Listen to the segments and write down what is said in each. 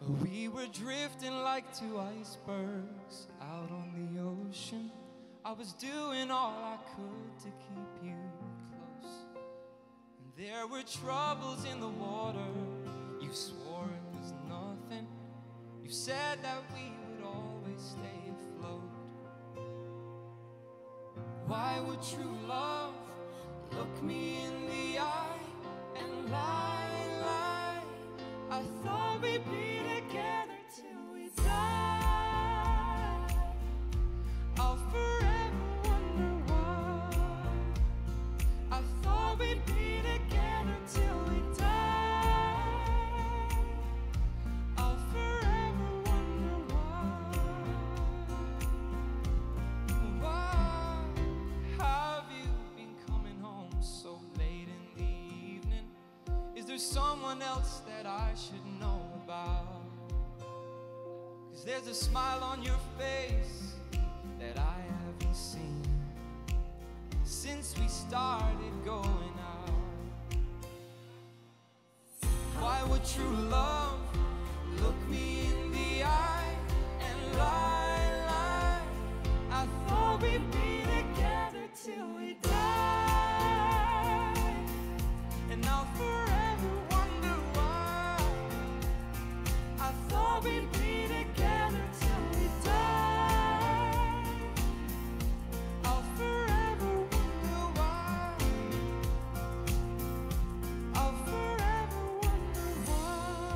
We were drifting like two icebergs out on the ocean. I was doing all I could to keep you close. And there were troubles in the water. You swore it was nothing. You said that we would always stay afloat. Why would true love look me in the eye and lie, lie? I thought we'd be together till we die. I'll forever wonder why. I thought we'd be together till we die. I'll forever wonder why. Why have you been coming home so late in the evening? Is there someone else that I should know about? 'Cause there's a smile on your face that I haven't seen since we started going out. Why would true love look me in the eye and lie, lie? I thought we'd be together till we die. And I'll forever wonder why. I thought we'd be together till we die. I'll forever wonder why. I'll forever wonder why.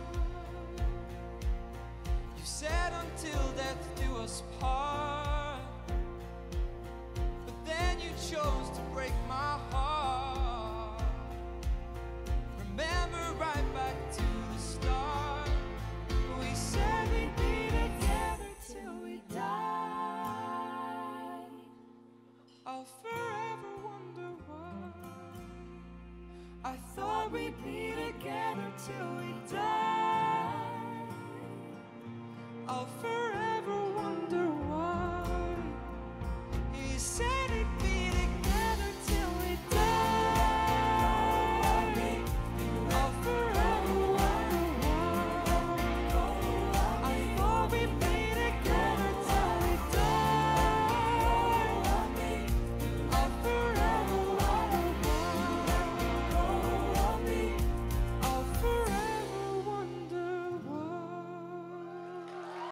You said until death do us part, but then you chose to break my heart. Remember right back to the start. We said we'd be together till we die. I'll forever wonder why. I thought we'd be together till we die. I'll forever